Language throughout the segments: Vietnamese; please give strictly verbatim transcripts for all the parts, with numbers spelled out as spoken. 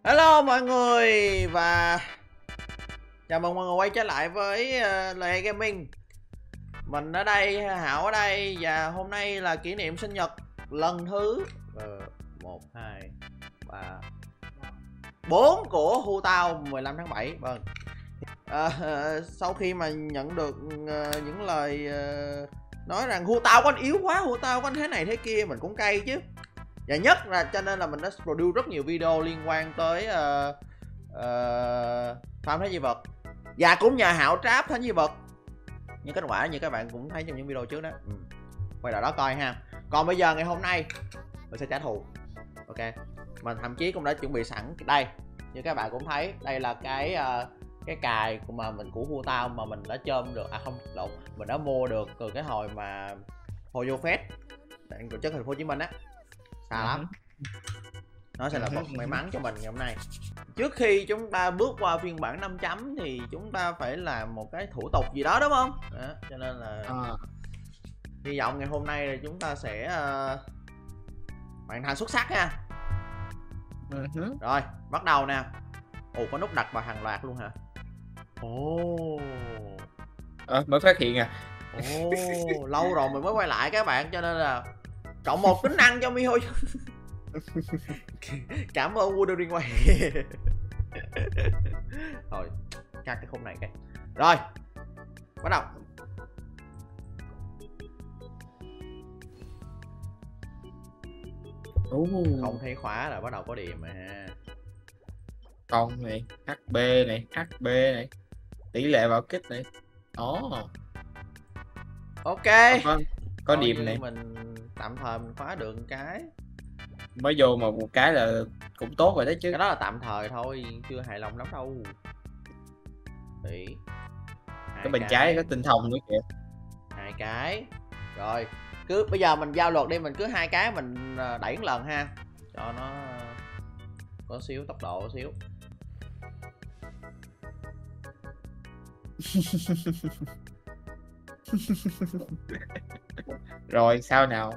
Hello mọi người và chào mừng mọi người quay trở lại với uh, Lời Gaming. Mình ở đây, Hảo ở đây và hôm nay là kỷ niệm sinh nhật lần thứ một, hai, ba, bốn của Hu Tao mười lăm tháng bảy. Vâng. À, uh, sau khi mà nhận được uh, những lời uh, nói rằng Hu Tao của anh yếu quá, Hu Tao của anh thế này thế kia, mình cũng cay chứ. Và nhất là cho nên là mình đã produce rất nhiều video liên quan tới uh, uh, farm thế di vật. Và cũng nhờ Hảo trap thế di vật. Nhưng kết quả như các bạn cũng thấy trong những video trước đó. ừ. Quay lại đó coi ha. Còn bây giờ ngày hôm nay mình sẽ trả thù. Ok. Mình thậm chí cũng đã chuẩn bị sẵn đây. Như các bạn cũng thấy, đây là cái uh, cái cài của mà mình của Hu Tao mà mình đã chôm được. À không, lộn, mình đã mua được từ cái hồi mà hồi vô Fest tại tổ chức thành phố Hồ Chí Minh á. Xa lắm. Nó sẽ là vật may mắn cho mình ngày hôm nay. Trước khi chúng ta bước qua phiên bản năm chấm thì chúng ta phải làm một cái thủ tục gì đó đúng không? Đó, cho nên là à. hy vọng ngày hôm nay là chúng ta sẽ uh, hoàn thành xuất sắc nha. uh-huh. Rồi, bắt đầu nè. Ồ, có nút đặt vào hàng loạt luôn hả? Ồ à, mới phát hiện à. Ồ, lâu rồi mình mới quay lại các bạn, cho nên là cộng một tính năng cho Miho. Cảm ơn Wuthering Way. Rồi, cắt cái khúc này cái. Rồi, bắt đầu. uh. Không thấy khóa là bắt đầu có điểm mà ha. Con này, hát bê này, hát bê này, tỷ lệ vào kích này. Đó. Ok. Có, có điểm này. Mình tạm thời mình khóa được một cái. Mới vô mà một cái là cũng tốt rồi đấy chứ. Cái đó là tạm thời thôi, chưa hài lòng lắm đâu. Tỷ. Cái bên trái có tinh thông nữa kìa. Hai cái. Rồi, cứ bây giờ mình giao luật đi, mình cứ hai cái mình đẩy một lần ha, cho nó có xíu tốc độ xíu. Rồi sao nào?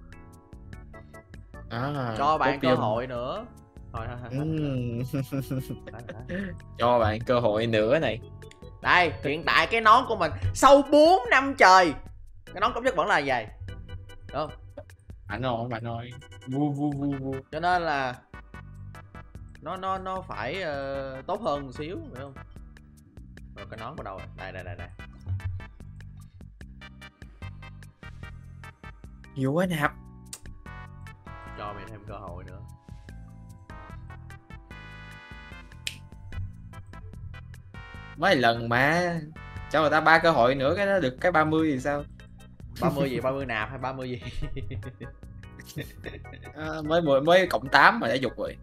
À, cho bạn cơ hội nữa. Thôi, thôi, thôi, thôi. Cho bạn cơ hội nữa này. Đây, hiện tại cái nón của mình sau bốn năm trời, cái nón tốt nhất vẫn là vậy. Đúng không? Bạn ơi, bạn ơi. Vu vu vu vu. Cho nên là nó nó nó phải uh, tốt hơn một xíu, phải không? Rồi cái nón vào đâu rồi? Đây đây đây đây. Nhiều quá nạp. Cho mày thêm cơ hội nữa. Mấy lần mà cho người ta ba cơ hội nữa cái đó được cái ba mươi thì sao? ba mươi gì? ba mươi nạp hay ba mươi gì? à, mới mới cộng tám mà đã dục rồi.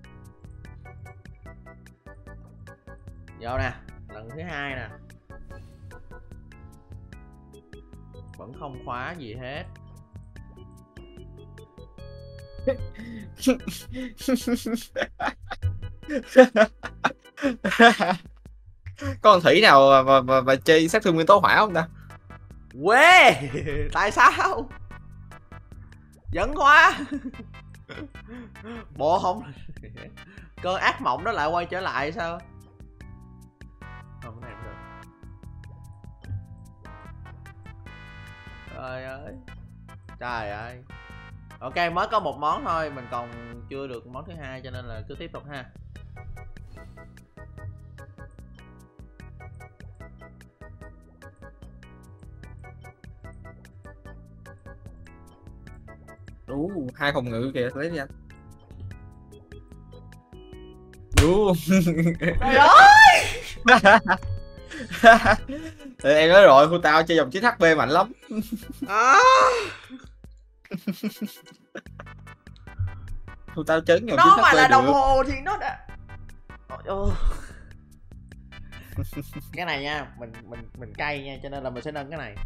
Vô nè, lần thứ hai nè. Vẫn không khóa gì hết. Con thủy nào mà, mà, mà, mà chơi sát thương nguyên tố hỏa không ta? Quê. Tại sao vẫn khóa? Bộ không cơn ác mộng nó lại quay trở lại sao? Không, cái này không được. Trời ơi, trời ơi. Ok, mới có một món thôi, mình còn chưa được món thứ hai cho nên là cứ tiếp tục ha. Đủ hai phòng ngự kìa, lấy đi anh. Đủ. Trời ơi. Em nói rồi, Hu Tao chơi dòng chín hát pê mạnh lắm. À. Hu Tao chấn dòng chín nó hát pê mà là được. đồng hồ thì nó đã. Oh. Cái này nha, mình mình mình cay nha, cho nên là mình sẽ nâng cái này.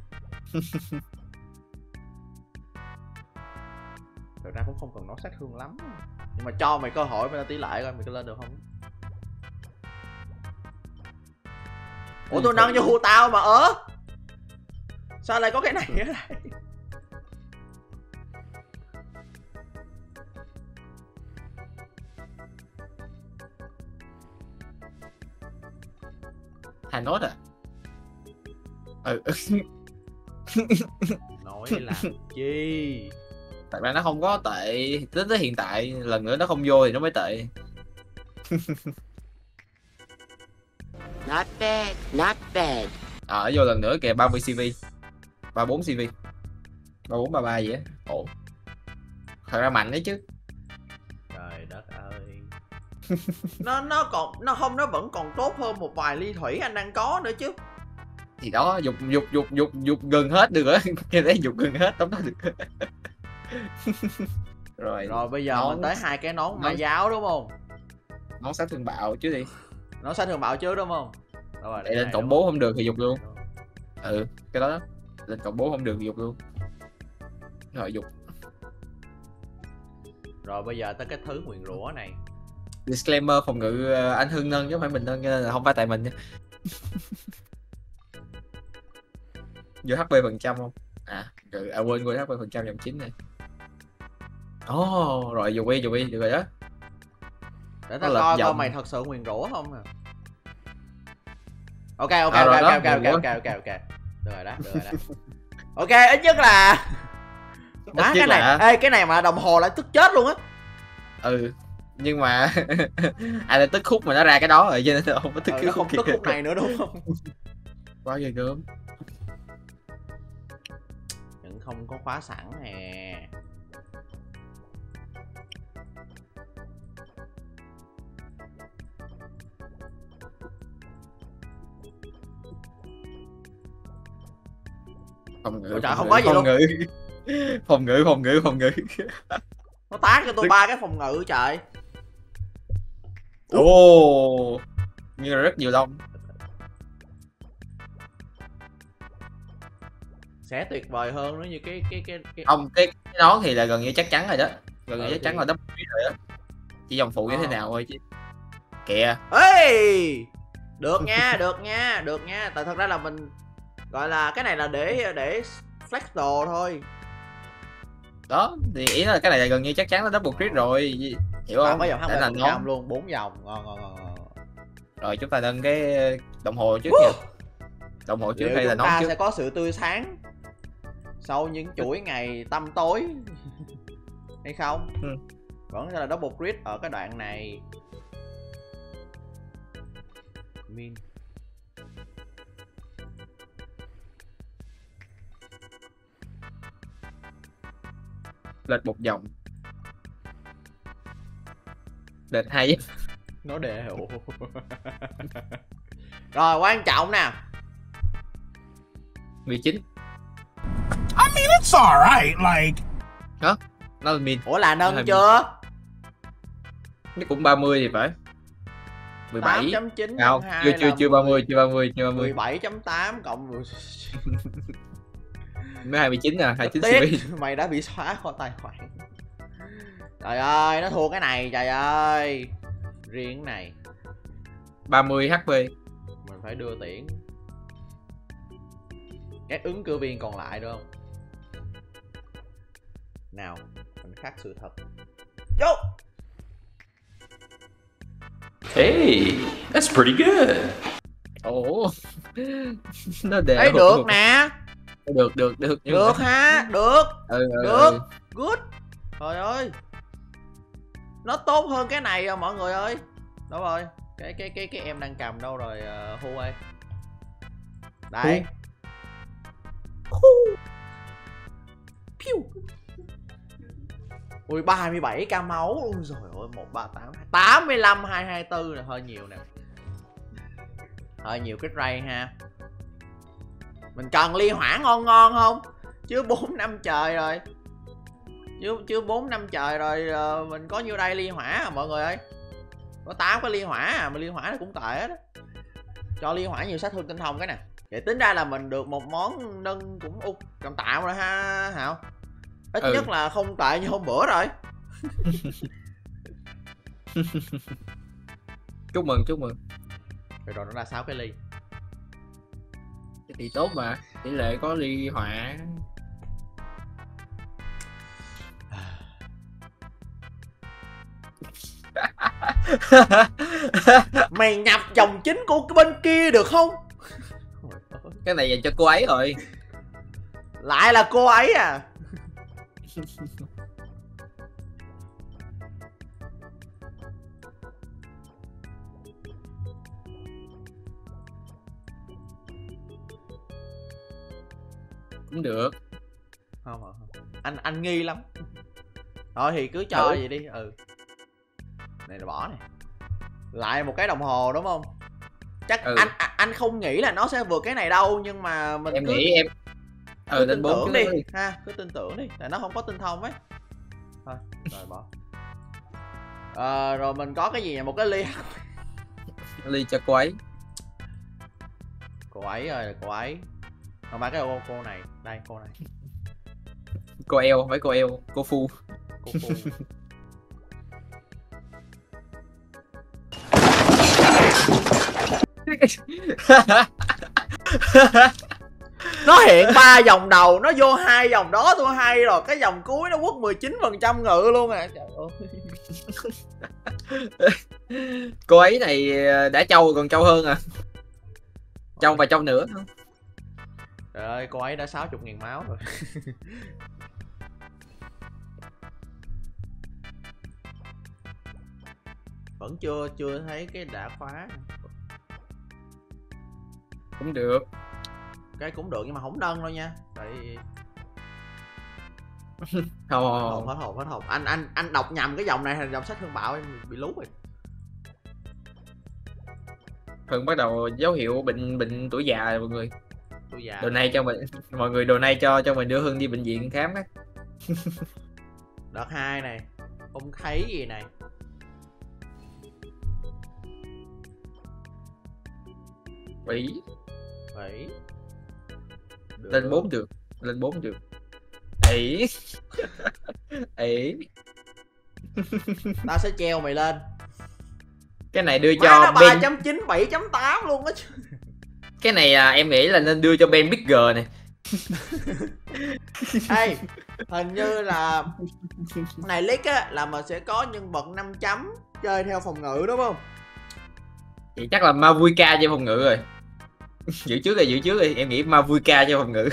Thực ra cũng không cần nó sát thương lắm, nhưng mà cho mày cơ hội, mày ra tỷ lệ coi mày có lên được không. Ủa tôi nâng cho Hu Tao mà ớ. Sao lại có cái này ở đây? Thanos à? Ừ. Nói làm chi? Thật ra nó không có tệ, đến tới hiện tại lần nữa nó không vô thì nó mới tệ. Not bad, not bad. Ờ, vô lần nữa kìa, ba mươi xê vê, ba mươi bốn xê vê, ba mươi bốn ba mươi ba gì á. Ồ, thật ra mạnh đấy chứ. Trời đất ơi. nó nó còn nó không nó vẫn còn tốt hơn một vài ly thủy anh đang có nữa chứ. Thì đó, dục dục dục dục dục gần hết được rồi. Cái đấy dục gần hết tóm đó được. Rồi Rồi bây giờ nón, mình tới hai cái nón ma nón- giáo đúng không? nón sát thương bạo chứ đi. Nón sát thương bạo chứ đúng không? Rồi, Để lên cộng bố không được thì dục luôn. Ừ, cái đó, đó. Lên cộng bố không được thì dục luôn. Rồi dục. Rồi bây giờ tới cái thứ nguyền rủa này. Disclaimer, phòng ngự ờ, anh Hưng nâng chứ không phải mình nâng, cho nên là không phải tại mình nha. Vô hát pê phần trăm không? À, rồi, à quên quên hát pê phần trăm dòng chín này. Ồ, oh, rồi dục đi, dục đi, được rồi đó. Để ta Nó là coi coi giọng. mày thật sự nguyền rủa không à. Ok ok À, ok rồi đó, ok ok nguyền ok rủa. ok ok. Được rồi đó, được rồi đó. Ok, ít nhất là má Ít cái nhất này, là- ê cái này mà đồng hồ lại tức chết luôn á. Ừ, nhưng mà ai đã tức khúc mà nó ra cái đó rồi, cho nên là không có tức Ừ, cái nó khúc không tức kia. khúc này nữa đúng không? Quá ghê gớm. Vẫn không có khóa sẵn nè. Phòng ngự, Ôi trời, phòng không ngự, có gì phòng luôn. ngự. Phòng ngự, phòng ngự, phòng ngự. Nó tát cho tôi Tức- ba cái phòng ngự trời. Ồ, như là rất nhiều lông. Sẽ tuyệt vời hơn nữa như cái cái cái cái Không, cái, cái nón thì là gần như chắc chắn rồi đó. Gần như Ừ, chắc chắn thì- là double crit rồi đó. Chỉ dòng phụ như thế Ờ. nào thôi chứ. Kìa. Ê! Được nha, được nha, được nha. Tại thật ra là mình gọi là cái này là để để flex đồ thôi. Đó, thì ý là cái này là gần như chắc chắn là double crit rồi. Hiểu Và không? có dòng Để là hai mươi phần trăm nón. luôn, bốn dòng. Ngon ngon ngon ngon. Rồi chúng ta nâng cái đồng hồ trước nha. Đồng hồ trước Liệu hay là chúng nón ta trước? sẽ có sự tươi sáng sau những chuỗi ngày tăm tối hay không? Ừ. Vẫn sẽ là double crit ở cái đoạn này. Min. Lệch một dòng. Lệch hai. Nó đều. Rồi quan trọng nè. mười chín. I mean, it's alright, like... Nó là min. Ủa là nâng Hai chưa? Nó cũng ba mươi thì phải. mười tám bảy. chấm chín Không, chưa chưa chưa ba mươi, chưa ba mươi, chưa ba mươi. mười bảy chấm tám cộng mười. Mới hai mươi chín à, hai mươi chín Tiếc, xê pê. mày đã bị xóa khỏi tài khoản. Trời ơi, nó thua cái này, trời ơi. Riêng cái này ba mươi hát pê. mình phải đưa tiễn các ứng cử viên còn lại được không? Nào, mình khắc sự thật. Vô. Hey, that's pretty good. Ồ. Nó đều. Ê, được nè. Được, được, được. nhưng Được mà- ha, được. Ừ, ừ, Được. ừ. Good. Trời ơi. Nó tốt hơn cái này à, mọi người ơi. Đâu rồi? Cái cái cái cái em đang cầm đâu rồi uh, Hu ơi. Đây. Piu. Ui ba mươi bảy k máu luôn rồi ơi, một ba tám tám mươi lăm hai hai tư là hơi nhiều nè. Hơi nhiều cái ray ha. Mình cần ly hỏa ngon ngon không? Chứ bốn năm trời rồi. Chứ chứ bốn năm trời rồi uh, mình có nhiêu đây ly hỏa à mọi người ơi. Có tám cái ly hỏa à, mà ly hỏa nó cũng tệ đó. Cho ly hỏa nhiều sát thương tinh thông cái nè. Vậy tính ra là mình được một món nâng cũng ục cầm tạo rồi ha Hảo. Ít Ừ. nhất là không tệ như hôm bữa rồi. Chúc mừng, chúc mừng. Rồi rồi nó ra sáu cái ly. Thế thì tốt mà, tỷ lệ có ly hỏa. Mày nhập dòng chính của cái bên kia được không? Cái này dành cho cô ấy rồi. Lại là cô ấy à? Cũng được. Không, không, không. Anh anh nghi lắm. Thôi thì cứ cho Ừ. vậy đi. Ừ. Này là bỏ này. Lại một cái đồng hồ đúng không? Chắc Ừ. anh à, anh không nghĩ là nó sẽ vượt cái này đâu, nhưng mà mình Em cứ, nghĩ em cứ ừ tin lên bốn tưởng trước đi đi. ha, cứ tin tưởng đi, tại nó không có tinh thông ấy. Thôi, rồi bỏ. Ờ, rồi mình có cái gì nhỉ? Một cái ly. Ly cho cô ấy. Cô ấy ơi, cô ấy. Không phải cái cô, cô này, đây cô này. Cô eo, không phải cô eo, cô phu. Cô Phu. Nó hiện ba vòng đầu, nó vô hai vòng đó tôi hay rồi, cái vòng cuối nó quất mười chín phần trăm ngự luôn à. Trời ơi. Cô ấy này đã trâu còn trâu hơn à. Trâu và trâu nữa. Trời ơi, cô ấy đã sáu mươi nghìn máu rồi. Vẫn chưa chưa thấy cái đã khóa. Cũng được. Cái cũng được nhưng mà không nâng đâu nha. Tại Không, hết không, hồn, hết hồn, hết hồn. Anh anh anh đọc nhầm cái dòng này thành dòng sát thương bạo, em bị lú rồi. Thường bắt đầu dấu hiệu bệnh bệnh tuổi già rồi mọi người. Tôi già. Đồ này cho mình, mọi người đồ này cho cho mình đưa Hưng đi bệnh viện khám á. Đợt hai này, không thấy gì này. Bị Bảy. lên bốn được, lên bốn được. Ấy. Ấy. Tao sẽ treo mày lên. Cái này đưa Má cho nó ba Ben. chấm chín, bảy chấm tám luôn á chứ. Cái này à, em nghĩ là nên đưa cho Ben Bigger này. Ê, hình như là này leak á là mình sẽ có nhân vật năm chấm chơi theo phòng ngự đúng không? Vậy chắc là Mavuika cho phòng ngự rồi. Giữ trước rồi, giữ trước đi, em nghĩ Mavuika cho phòng ngự.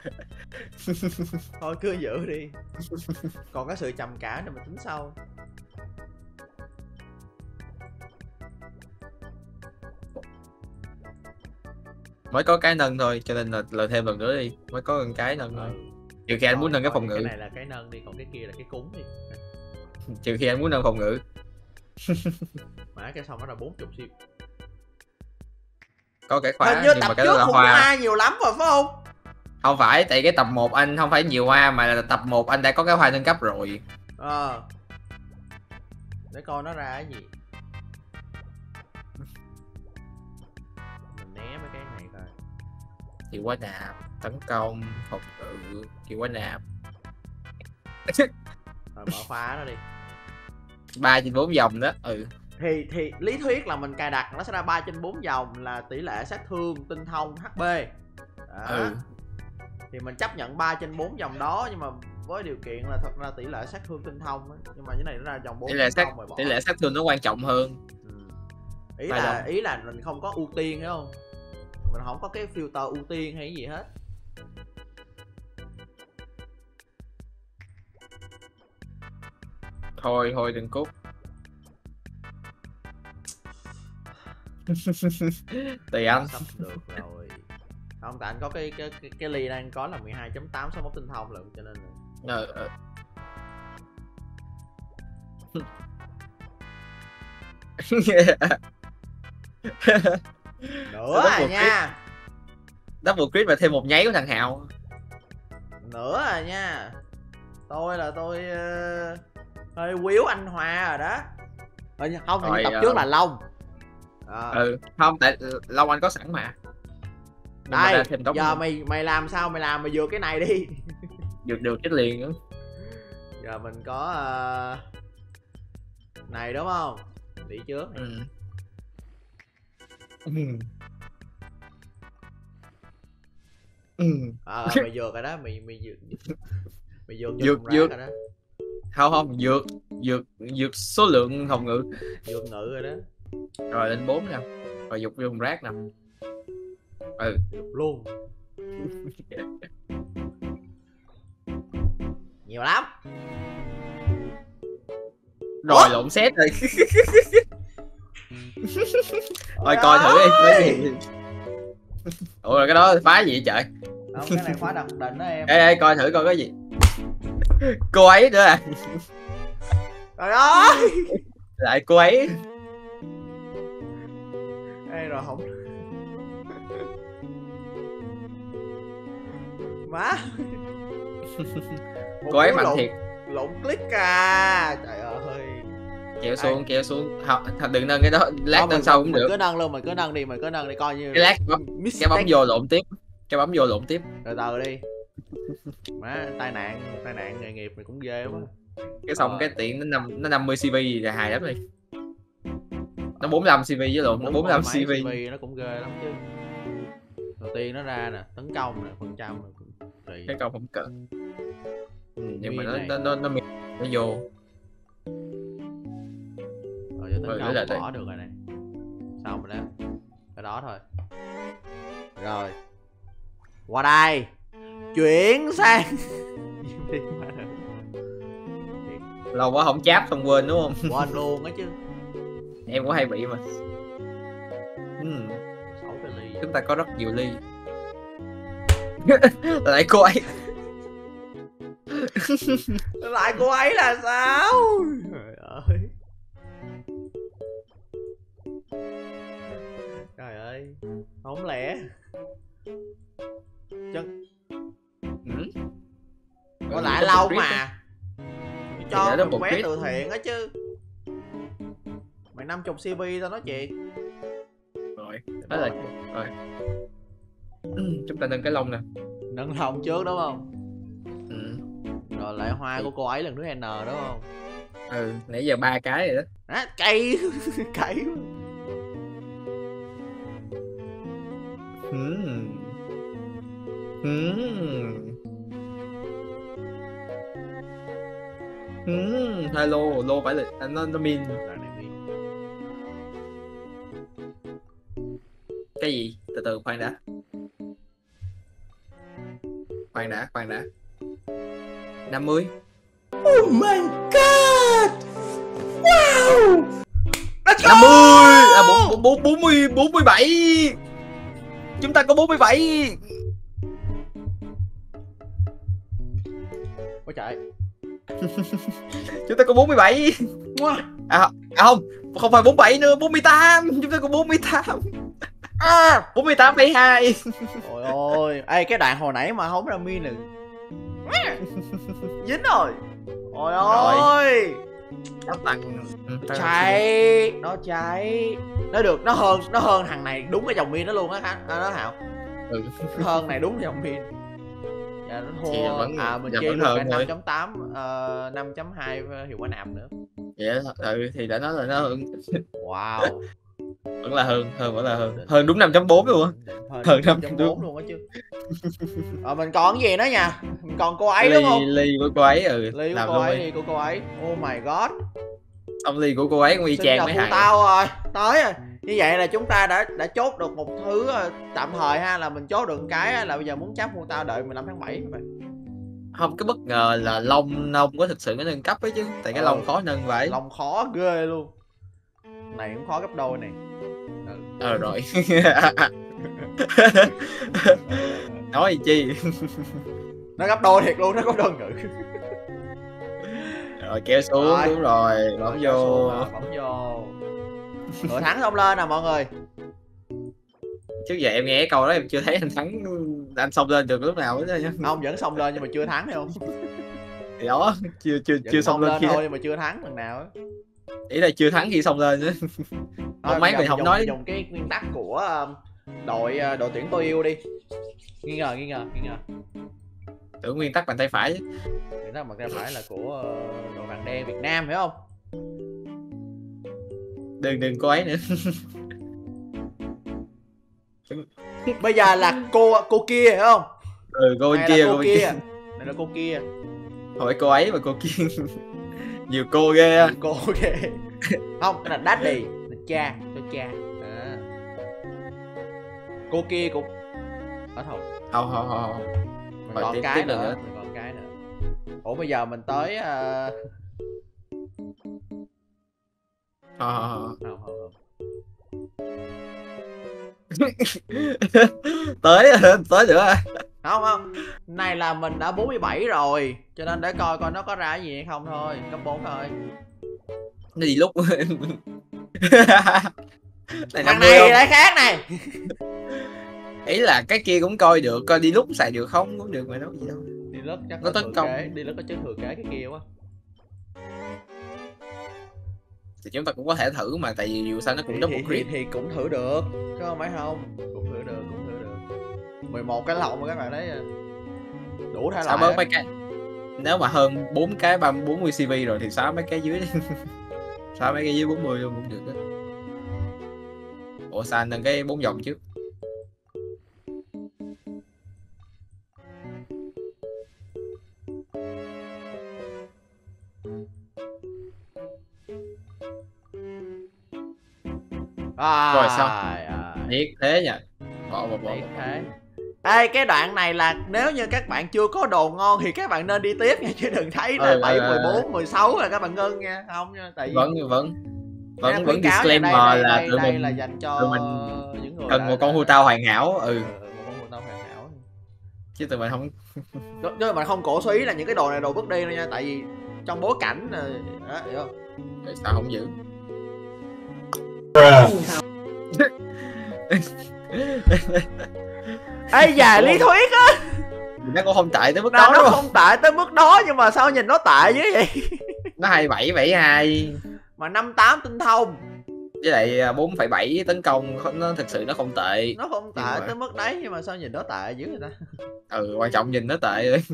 Thôi cứ giữ đi. Còn cái sự trầm cảm để mình tính sau. Mới có cái nâng thôi cho nên là lời thêm lần nữa đi, mới có một cái nâng thôi. Trừ khi anh muốn nâng cái phòng ngự. Cái này là cái nâng đi, còn cái kia là cái cúng đi. Trừ khi anh muốn nâng phòng ngự. Mà cái xong nó là bốn mươi xíu. Có cái khóa Hình như nhưng tập mà cái trước đó là cũng hoa. hoa nhiều lắm rồi phải không? Không phải, tại cái tập một anh không phải nhiều hoa mà là tập một anh đã có cái hoa nâng cấp rồi. Ờ. Để coi nó ra cái gì. Mình né mấy cái này coi. Chịu quá nạp, tấn công, phòng ngự, chịu quá nạp. Rồi mở khóa nó đi. Ba trên bốn vòng đó. Ừ. Thì thì lý thuyết là mình cài đặt nó sẽ ra ba trên bốn vòng là tỷ lệ sát thương, tinh thông, hát pê. Đó. Ừ. Thì mình chấp nhận ba trên bốn vòng đó, nhưng mà với điều kiện là thật ra tỷ lệ sát thương, tinh thông ấy. Nhưng mà cái này nó ra vòng bốn Tỷ lệ sát rồi bỏ. tỷ lệ sát thương nó quan trọng hơn. Ừ. Ý Phải là không? ý là mình không có ưu tiên, hiểu không? Mình không có cái filter ưu tiên hay gì hết. Thôi thôi đừng cút. Tùy anh. Sắp được rồi. Không, tại anh có cái cái cái, cái ly đang có là mười hai chấm tám sáu mốt tinh thông lận, cho nên là... Ờ, ờ. Nữa Double à crit. nha. Double crit và thêm một nháy của thằng Hào. Nữa à nha. Tôi là tôi uh, hơi quýu anh Hòa rồi đó. Ờ, không, Rồi, thì tập ờ. trước là Long. À. Ừ, không, tại lâu anh có sẵn mà. Nhưng mà Đây, ra thêm đống giờ nữa. mày mày làm sao mày làm mày vừa cái này đi. Được được chết liền nữa. Giờ mình có uh, này đúng không? Đi trước. Ừ. Ừ. Ừ. À, mày vượt rồi đó, mày mày vượt. Mày vượt Vượt, vượt vượt. rồi đó. Không không, vượt vượt vượt số lượng phòng ngự. Vượt ngự rồi đó. Rồi lên bốn nè. Rồi dục vô rác nè. Ừ. Luôn. Nhiều lắm. Rồi lộn xét rồi. Thôi coi thử đi. Cái gì? Ủa rồi cái đó phá gì vậy trời? Không, cái này khóa đặc định đó em. Ê, ê coi thử coi cái gì. Cô ấy nữa à? Trời ơi. Lại cô ấy. Ê rồi không. Má. Một Cô ấy cú mạnh lộn- thiệt. Lộn click à. Trời ơi. Kéo xuống kéo xuống. Không, thôi đừng nâng cái đó. Lát Thôi, nâng mình- sau cũng mình được. cứ nâng luôn, mình cứ nâng đi, mình cứ nâng đi coi như Cái lát bấm, cái bấm vô lộn tiếp. Cái bấm vô lộn tiếp. từ từ đi. Má tai nạn, tai nạn nghề nghiệp này cũng ghê quá. Cái xong Rồi. cái tiện nó năm nó năm mươi xê vê gì là hài lắm đi. Nó bốn mươi lăm xê vê với lộn, nó bốn mươi lăm xê vê. nó cũng ghê lắm chứ. Đầu tiên nó ra nè, tấn công nè, phần trăm nè, tùy. Cái câu không cỡ. Ừ, nhưng mà Min nó này. nó nó nó, nó, nó vô. Rồi giờ tấn Rồi, công lại đây. bỏ được rồi này. Xong rồi đó. Cái đó thôi. Rồi. Qua đây. Chuyển sang. Lâu quá không cháp xong quên đúng không? Quên luôn á chứ. Em cũng hay bị mà. Ừ, Sáu cái ly. chúng ta có rất nhiều ly. Lại cô ấy. Lại cô ấy là sao? Trời ơi. Trời ơi. Không lẽ. Chân. Ừ. Có lại lâu mà. Cho để nó mình bột vé tuyết. từ thiện á chứ. Mày năm mươi xê vê tao nói chuyện. Rồi, đó là rồi. Ừ, chúng ta nâng cái lông nè. Nâng lòng trước đúng không? Ừ. Rồi lại hoa của cô ấy lần thứ N đúng không? Ừ, nãy giờ ba cái rồi đó. Á, cay. Cay. Ừ. Ừ. Ừ, hai lô, lô phải là à, nó nó min. Rồi này đi. Cái gì? Từ từ khoan đã. Khoan đã, khoan đã. năm mươi. Oh my god! Wow! năm mươi. À bốn bốn bốn mươi bốn mươi bảy. Chúng ta có bốn mươi bảy. Ôi trời. Chúng ta có bốn mươi bảy. À, à không, không phải bốn mươi bảy nữa, bốn mươi tám. Chúng ta có bốn mươi tám. À, bốn mươi tám phẩy hai. Ôi ôi. Ê cái đoạn hồi nãy mà không ra min nữa. Dính rồi. Ôi ôi. Nó tăng. Nó cháy. Nó cháy. Nó được, nó hơn, nó hơn thằng này đúng cái dòng min nó luôn á hả? À, nó Hạo. Ừ. Nó hơn này đúng dòng min. Dạ nó Thì thua. vẫn- À mình dạ chia vẫn được hơn cái thôi. năm chấm tám, ờ, năm chấm hai hiệu quả nạp nữa. Vậy đó, ừ, thì đã nói là nó hơn. Wow. Vẫn là hơn, hơn vẫn là hơn. Hơn đúng năm chấm bốn luôn á. Hơn Hơn năm năm chấm chấm bốn luôn á chứ. Ờ mình còn cái gì nữa nha? Mình còn cô ấy Ly, đúng không? ly của cô ấy, ừ. Ly của làm cô luôn ấy, đi. ly của cô ấy. Oh my god. Xong ly của cô ấy cũng y Sinh chang nhật mấy của hàng. tao rồi. Tới rồi. Như vậy là chúng ta đã đã chốt được một thứ ờ, tạm thời ha, là mình chốt được một cái á, là bây giờ muốn chấp mua tao đợi mười lăm tháng bảy vậy. Không, cái bất ngờ là lông nông có thực sự nó nâng cấp ấy chứ. Tại cái Ừ. lông khó nâng vậy. Lòng khó ghê luôn. Này cũng khó gấp đôi này. Ừ. Ờ rồi. Nói gì chi. Nó gấp đôi thiệt luôn, nó có đơn ngữ. Rồi kéo xuống, Rồi. đúng rồi. Bấm Rồi, vô. rồi, bấm vô. Người thắng xong lên nè mọi người. Trước giờ em nghe cái câu đó em chưa thấy anh thắng, anh xông lên được lúc nào hết trơn nhá. Ông vẫn xông lên nhưng mà chưa thắng thấy không? Thì đó, chưa chưa Vẫn chưa xông lên kia. thôi nhưng mà chưa thắng lần nào á. Ý là chưa thắng khi xông lên nữa. Thôi, Không mấy giờ mình không dùng, nói. dùng cái nguyên tắc của um, đội uh, đội tuyển tôi yêu đi. Nghi ngờ, nghi ngờ, nghi ngờ. Tưởng nguyên tắc bàn tay phải chứ. Nguyên tắc mặt ra phải là của uh, đội vàng đen Việt Nam phải không? Đừng đừng cô ấy nữa. Bây giờ là cô cô kia phải không? Ừ, cô bên Này kia, là cô cô bên kia. kia. Này là cô kia. Không phải cô ấy mà cô kia. Nhiều cô ghê á. Cô kia. Không, cái là daddy, là cha, cho cha. À. Cô kia cũng Hết không? Không không không không. Mình Rồi, còn tiếp- cái tiếp lần nữa, nữa. mình còn cái nữa. Ủa bây giờ mình tới uh... Ờ, ờ, ờ. không không không. tới tới nữa à. Không không. Này là mình đã bốn mươi bảy rồi, cho nên để coi coi nó có ra cái gì hay không thôi, cấp bốn thôi. Nó đi lúc này Thằng năm mươi này không? lại khác này. Ý là cái kia cũng coi được, coi đi lúc xài được không cũng được mà đâu gì đâu. Đi lướt chắc Nó có tấn thừa công. kế, đi lướt có chất thừa kế cái kia quá. Thì chúng ta cũng có thể thử mà, tại vì dù sao nó cũng Thì, double thì, crit. thì, thì cũng thử được, chứ không phải không. Cũng thử được, cũng thử được. mười một cái lậu mà các bạn thấy đủ thể Sao loại bớt mấy cái, nếu mà hơn bốn cái ba bốn mươi xê vê rồi thì xóa mấy cái dưới đi. Xóa mấy cái dưới bốn mươi luôn cũng được đó. Ủa sao anh nâng cái bốn vòng trước? à, Rồi xong. à, Tiếc thế nha. Bỏ bỏ bỏ. tiếc thế. Ê, cái đoạn này là nếu như các bạn chưa có đồ ngon thì các bạn nên đi tiếp nha, chứ đừng thấy là Ừ, bảy, ừ, mười ừ. bốn, mười sáu là các bạn ngưng nha. Không nha, tại vì Vẫn vẫn Đây là vẫn vẫn khuyến cáo nha, disclaimer đây, đây, là đây, tụi đây mình là dành cho tụi mình những người cần đã- một con đã- hưu tao hoàn hảo. Ừ, Ừ, một con hưu tao hoàn hảo. chứ tụi mình không. Nhưng mà không cổ suý là những cái đồ này đồ bước đi đâu nha, tại vì trong bối cảnh đó, hiểu không? Tại sao không giữ? Ê, già lý thuyết á, Nó cũng không tệ tới mức nó, đó nó đúng không? không tệ tới mức đó, nhưng mà sao nhìn nó tệ dữ vậy? Nó hai bảy bảy hai Mà năm tám tinh thông, với lại bốn phẩy bảy tấn công, nó thực sự nó không tệ. nó không tệ Nhưng mà- tới mức đấy, nhưng mà sao nhìn nó tệ dữ người ta? Ừ, quan trọng nhìn nó tệ rồi.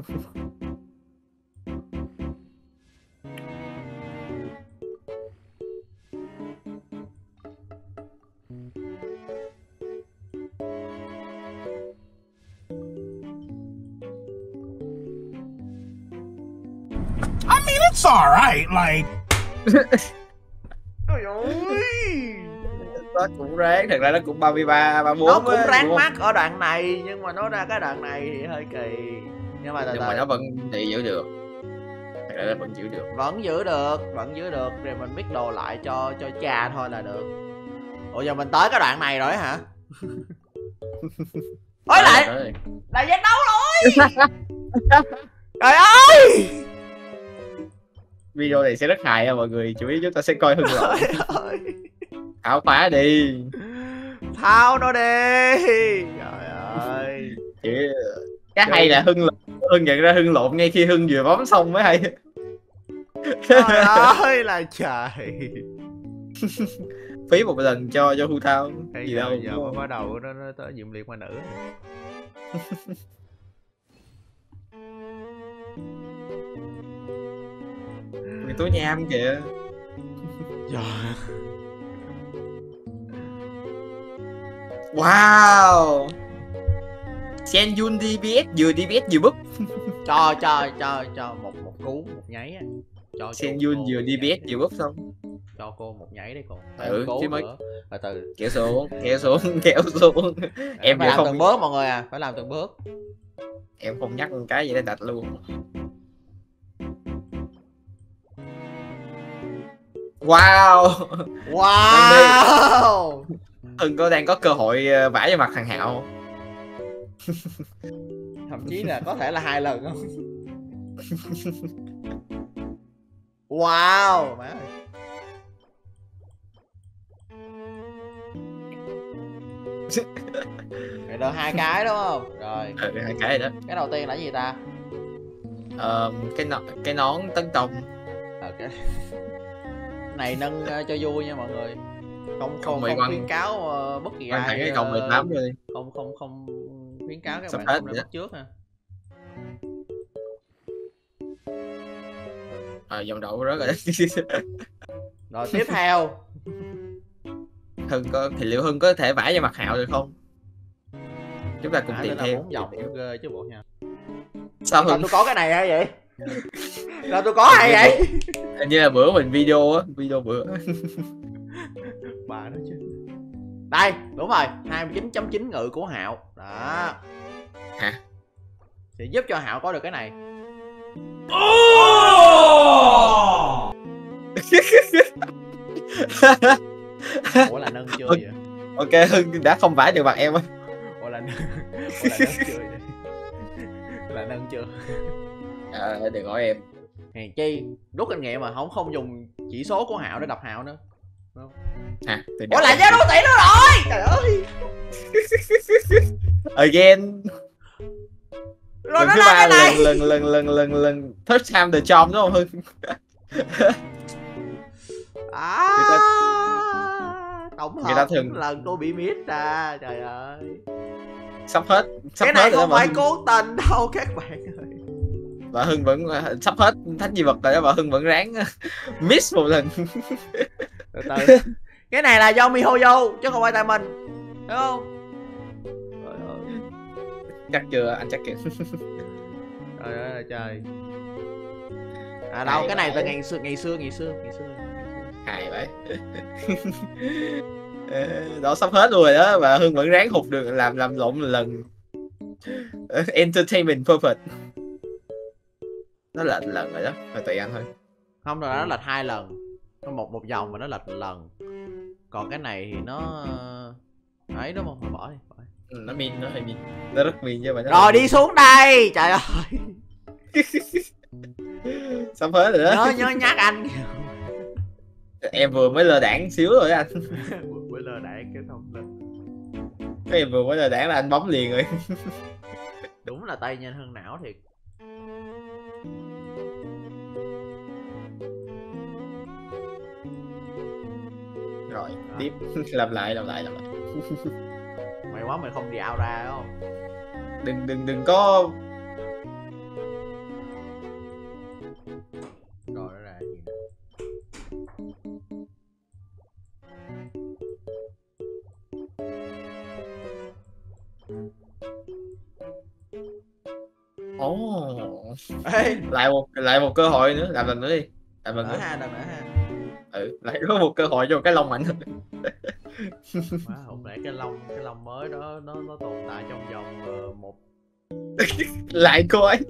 I mean, it's alright. Like, Ôi ôi, Nó cũng ráng, thật ra nó cũng ba mươi ba, ba mươi bốn. nó cũng á, ráng đúng không? mắt ở đoạn này, nhưng mà nó ra cái đoạn này thì hơi kỳ. Nhưng mà từ Nhưng từ mà nó vẫn thì giữ được. Thật ra nó vẫn giữ được. vẫn giữ được, vẫn giữ được, rồi mình biết đồ lại cho cho cha thôi là được. Ủa giờ mình tới cái đoạn này rồi hả? Ôi lại Rồi. lại giết đấu rồi. Trời ơi. Video này sẽ rất hài nha mọi người, chủ yếu chúng ta sẽ coi hưng lợi. Trời ơi. Áo khóa đi. Thao nó đi. Trời ơi. Chỉ... cái hay là hưng lộn, hưng nhận ra hưng lộn ngay khi hưng vừa bấm xong mới hay. Trời ơi là trời. Phí một lần cho cho Hu Thao Bây gì giờ, đâu. giờ mới bắt đầu nó, nó tới diệm liệt ma nữ. Người tố nham kìa. Trời. Wow. Sen Yun đê pê ét, vừa đê pê ét vừa búp. Cho cho cho cho một một cú một nháy á. Cho Sen cô- Yun cô vừa một đê pê ét nháy. vừa búp xong. Cho cô một nháy đi cô. Ừ, Cố chứ mới- nữa. Từ từ. Kéo xuống, kéo xuống, kéo xuống. Em phải vừa làm từng không bước mọi người à, phải làm từng bước. em không nhắc con cái vậy để đặt luôn. Wow. Wow. Hưng có đang có cơ hội ờ, vả vào mặt thằng Hạo. Thậm chí là có thể là hai lần không. Wow má ơi. Mày được hai cái đúng không? Rồi, Ừ, hai cái rồi đó. cái đầu tiên là gì ta? Ờ, cái nón cái nón tấn công. Ờ, cái này nâng ờ, cho vui nha mọi người. Không không, mười không quăng- khuyến cáo ờ, bất kỳ Hoàn thành ai. cái cộng ờ, mười tám rồi. không không không khuyến cáo các Sắp bạn hết không nên rồi bắt trước ha. Ờ, dòng đậu rớt rồi đó. Rồi tiếp theo. Hưng có thì liệu Hưng có thể vả vào mặt Hạo được không? Chúng ta cùng À, tìm đây là theo. bốn vòng cũng ghê chứ bộ nha. Sao Sao Hưng? tôi có cái này hay vậy? Sao tôi có hay vậy? Hình như là bữa mình video á, video bữa. Bà nói chứ. Đây, đúng rồi, hai mươi chín chấm chín ngự của Hạo. Đó. Hả? Sẽ giúp cho Hảo có được cái này. Ủa là nâng chưa vậy? Ok, Hưng đã không vãi được mặt em á. Ủa là nâng, Ủa là nâng chưa vậy? Là nâng chưa? À, đừng hỏi em. Hèn chi rút kinh nghiệm mà không không dùng chỉ số của Hảo để đập Hảo nữa. Đúng không? Hả? Ủa lại giá đô tỷ nữa rồi. Trời ơi. Again. Rồi Lần nó thứ ra ba cái này. lần lần lần lần lần lần third time the charm đúng không Hưng? À, Người ta- tổng người ta hợp thường- những lần cô bị miss ra. Trời ơi. Sắp hết, sắp Cái này hết rồi không mà phải Hưng, cố tình đâu các bạn ơi. và Hưng vẫn sắp hết thánh di vật rồi đó, và Hưng vẫn ráng miss một lần. Từ từ. Cái này là do MiHoYo chứ không phải tại mình. Đúng không? Trời ơi. Chắc chưa anh chắc kìa. Trời ơi trời. À đâu, Hay cái này vậy. từ ngày xưa ngày xưa ngày xưa ngày xưa. Hài vậy. Đó sắp hết luôn rồi đó, và Hưng vẫn ráng hụt được, làm làm lộn một lần. Entertainment purpose. Nó lệch lần rồi đó, phải tùy anh thôi. Không, rồi nó lệch hai lần. Nó một một vòng mà nó lệch một lần. Còn cái này thì nó ấy đúng không? Thôi bỏ đi, bỏ đi. Ừ, nó min, nó hơi min, nó rất min chứ mà. Nó Rồi đi xuống đây. Trời ơi. Sắp hết rồi đó. Nhớ nhớ nhắc anh. Em vừa mới lơ đảng xíu rồi anh. Bữa lơ đại cái thông tin. Em vừa mới lơ đảng là anh bấm liền rồi. Đúng là tay nhanh hơn não thiệt. Rồi tiếp. làm lại làm lại làm lại. May quá mình không đi out ra đúng không? Đừng đừng đừng có. Rồi nó ra gì nè. Ồ. Oh. Ê, lại một lại một cơ hội nữa, làm lần nữa đi, làm lần nữa nữa. ha, đợt nữa ha. Ừ, lại có một cơ hội cho cái lông mạnh. Má, không lẽ cái lông cái lông mới đó nó nó tồn tại trong vòng uh, một. Lại cô ấy.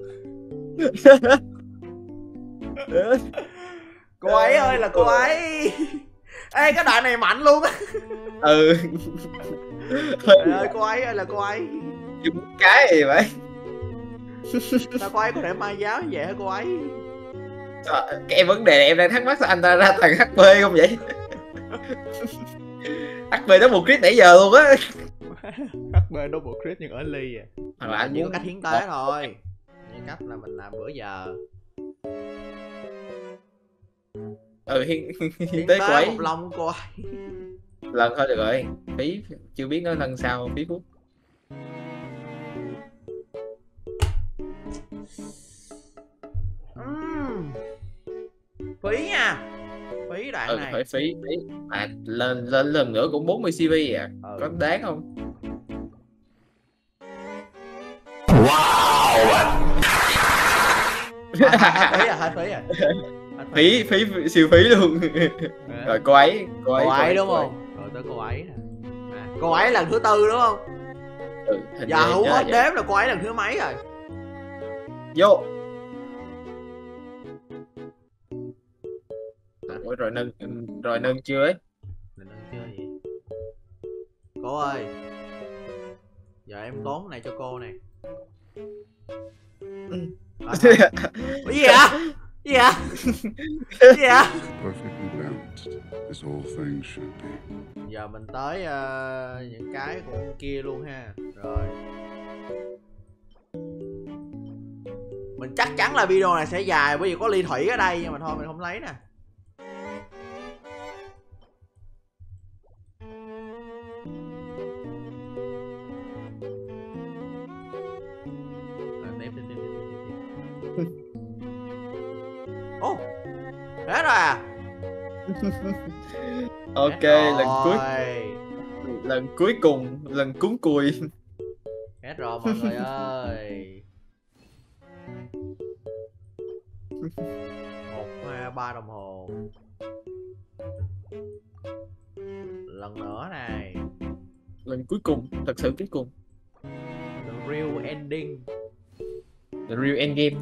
Cô ấy ơi là cô ấy. Ê cái đoạn này mạnh luôn á. Ừ. Trời ơi cô ấy ơi là cô ấy. Dùng cái gì vậy? Sao cô ấy có thể mai giáo như vậy hả cô ấy? Sao- cái vấn đề này em đang thắc mắc sao anh ta ra thằng hát pê không vậy? hát pê nó một crit nãy giờ luôn á. hát pê double crit nhưng ở ly à. Hoặc là anh Chỉ có muốn cách hiến tế thôi. Như cách là mình làm bữa giờ. ừ hiến, hiến Hiến tế cô tế ấy một lông cô ấy. lần thôi được rồi, phí chưa biết nó lần sau phí phút. Uhm. Phí nha. Phí đoạn Ừ này. phải phí phí à, lên lên lần nữa cũng bốn mươi xê vê à, Ừ. có đáng không? À, hết phí à, hết phí à. Hết phí phí siêu phí luôn. À. Rồi cô ấy cô ấy Cô ấy đúng cô ấy. không? Rồi tới cô ấy nè. À, cô ấy lần thứ tư đúng không? Ừ, hình Giờ như không nhớ hết là vậy. đếm là cô ấy lần thứ mấy rồi? Vô. Ủa, rồi nâng rồi nâng chưa ấy? Mình nâng chưa gì? Cô ơi. Giờ em tốn cái này cho cô này. À, thôi. Ủa gì vậy? Gì vậy? Gì vậy? Perfectly balanced, this whole thing should be. Giờ mình tới uh, những cái của con kia luôn ha. Rồi. Mình chắc chắn là video này sẽ dài bởi vì có ly thủy ở đây nhưng mà thôi mình không lấy nè. À, nếp, nếp, nếp, nếp, nếp, nếp. Ô, hết rồi à? Ok, Hết lần cuối rồi. lần cuối cùng, lần cuốn cùi. Hết rồi mọi người ơi. Một, hai, ba đồng hồ. Lần nữa này. Lần cuối cùng, thật sự cuối cùng. Lần real ending. The real endgame.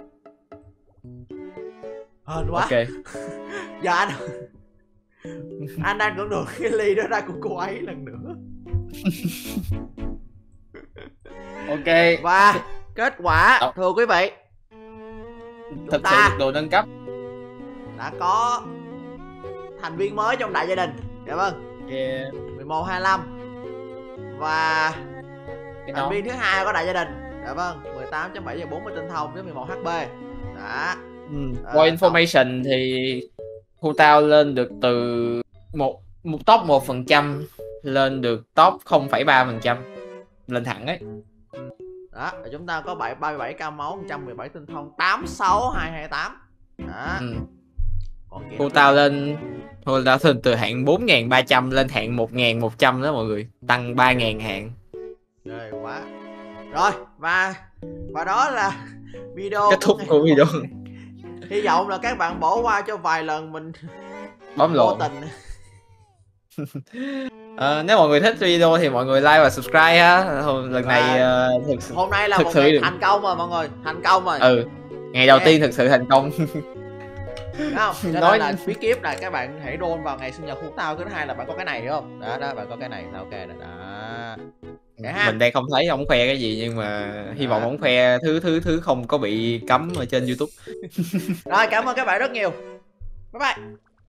Hên quá. Ok. Giờ anh anh đang cũng được cái ly đó ra của cô ấy lần nữa. Ok. Và kết quả Đọc. thưa quý vị, Thực sự ta được đồ nâng cấp. đã có thành viên mới trong đại gia đình. Dạ vâng. Yeah. mười một hai lăm. Và Cái thành nón. viên thứ hai của đại gia đình. Dạ vâng, mười tám chấm bảy giờ bốn mươi tinh thông với mười một hát pê. Đó. Ừ. À, For information thì Hu Tao lên được từ một một top một phần trăm lên được top không phẩy ba phần trăm, lên thẳng ấy. Đó, và chúng ta có bảy ba mươi bảy cao máu, một trăm mười bảy tinh thông, tám sáu hai hai tám. Đó. Ừ. Còn kìa, Hu Tao lên Hu Tao lên từ hạng bốn nghìn ba trăm lên hạng một nghìn một trăm đó mọi người, tăng ba nghìn hạng. ghê quá. Rồi, và và đó là video Kết thúc ngày của video. hôm nay. Hy vọng là các bạn bỏ qua cho vài lần mình Bấm vô lộn. tình. Ờ, nếu mọi người thích video thì mọi người like và subscribe ha. Thôi, lần này uh, thực sự Hôm nay là thực một sự ngày được. thành công rồi mọi người, thành công rồi. Ừ, ngày đầu Yeah. tiên thực sự thành công. Đúng không? Cho Nói- nên là bí kíp là các bạn hãy roll vào ngày sinh nhật của tao. Thứ hai là bạn có cái này hiểu không? Đó đó, bạn có cái này là ok rồi đó. Vậy ha. Mình đang không thấy ông khoe cái gì nhưng mà hy vọng Dạ. ông khoe thứ thứ thứ không có bị cấm ở trên YouTube. Rồi, cảm ơn các bạn rất nhiều. Bye bye.